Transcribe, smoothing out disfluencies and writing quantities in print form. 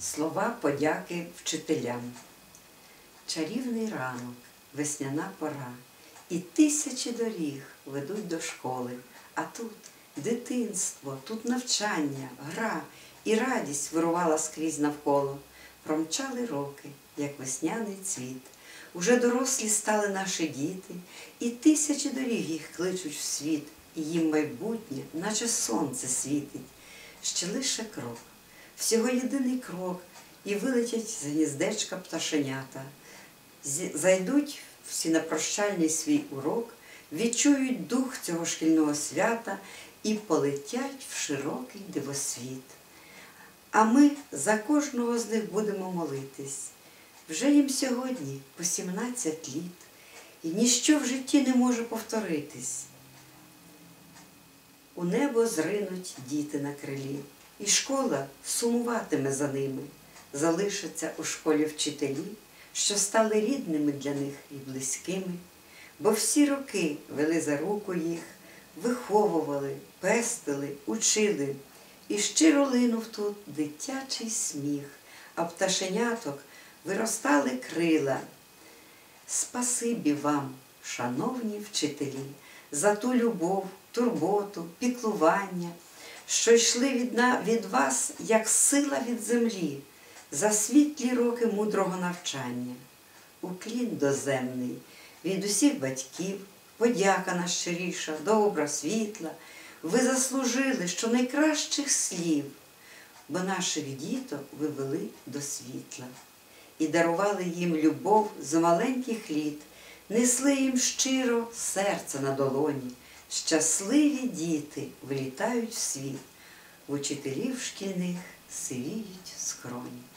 Слова подяки вчителям. Чарівний ранок, весняна пора, і тисячі доріг ведуть до школи. А тут дитинство, тут навчання, гра і радість вирувала скрізь навколо. Промчали роки, як весняний цвіт. Уже дорослі стали наші діти, і тисячі доріг їх кличуть в світ, і їм майбутнє, наче сонце світить. Ще лише крок, всього єдиний крок, і вилетять з гніздечка пташенята. Зайдуть всі на прощальний свій урок, відчують дух цього шкільного свята і полетять в широкий дивосвіт. А ми за кожного з них будемо молитись. Вже їм сьогодні по 17 літ, і ніщо в житті не може повторитись. У небо зринуть діти на крилі, і школа сумуватиме за ними. Залишаться у школі вчителі, що стали рідними для них і близькими, бо всі роки вели за руку їх, виховували, пестили, учили, і щиро линув тут дитячий сміх, а пташеняток виростали крила. Спасибі вам, шановні вчителі, за ту любов, турботу, піклування, що йшли від вас, як сила від землі, за світлі роки мудрого навчання. Уклін доземний від усіх батьків, подяка найщиріша, добра, світла. Ви заслужили щонайкращих слів, бо наших діток ви вели до світла. І дарували їм любов з маленьких літ, несли їм щиро серце на долоні. Щасливі діти вилітають в світ, в учителів шкільних сивіють скроні.